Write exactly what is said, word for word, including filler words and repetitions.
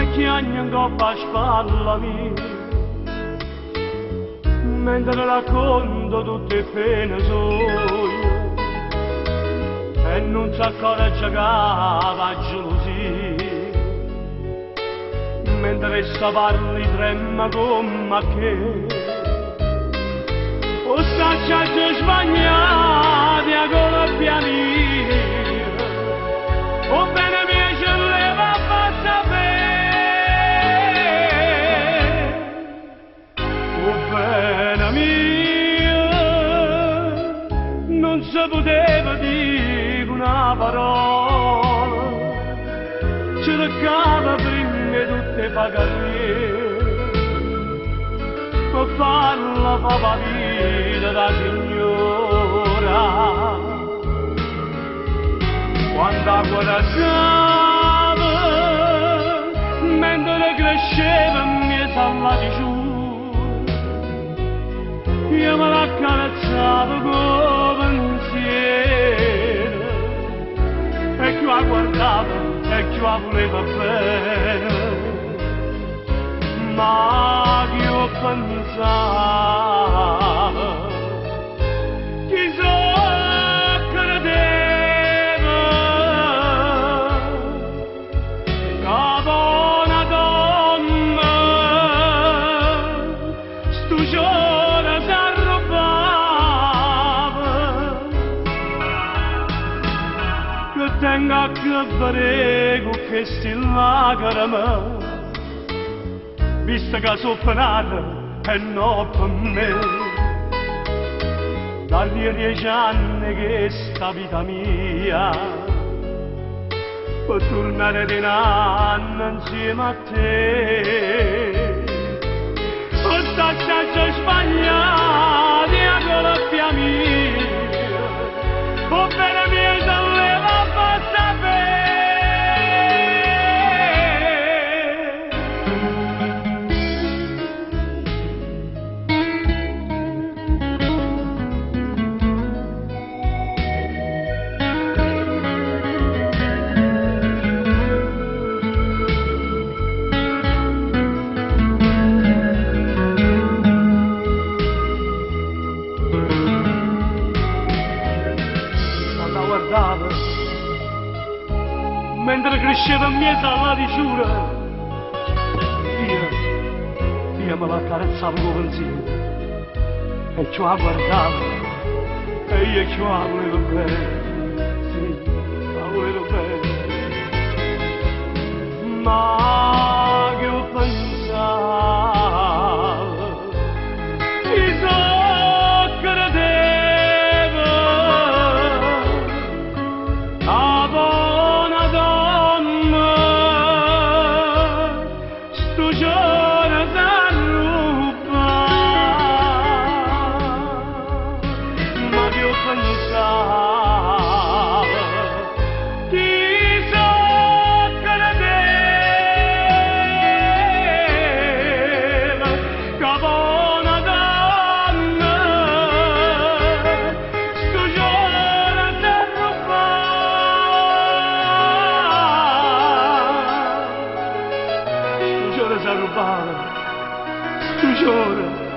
chiagno in coppa a spalla mia, mentre racconto tutte le pene sue, e non si accorge che la gelosia, mentre sta parli trema come che, o sta già sbagliati a colpia mia, o bene mi ce leva a sapere, o bene mia, non si poteva dire una parola, cercava prima tutte le carriere, per farla fa vita da signora. Quando guardava, mentre cresceva mi salla di giù, io me l'accarezzavo con pensiero, e più la guardava e più la voleva bene, ma io pensavo, chissà tenga che prego che si lacrima, visto che sono penata e non per me, dagli dieci anni che sta vita mia, per tornare di un anno insieme a te, o sta già sbagliati a colpia mia, o bene mia saleva a sapere. Mentre cresceva in mezzo alla diciura, io, io me la carezzavo con pensiero, e ci la guardavo, e io ci la volevo bene, sì, la volevo bene, ma che ho pensato, chissà credeva, a buona donna, sto giorno s'arruba, ma che ho pensato, chissà credeva, che buona donna, sto giorno s'arruba, sto giorno s'arruba, sto giorno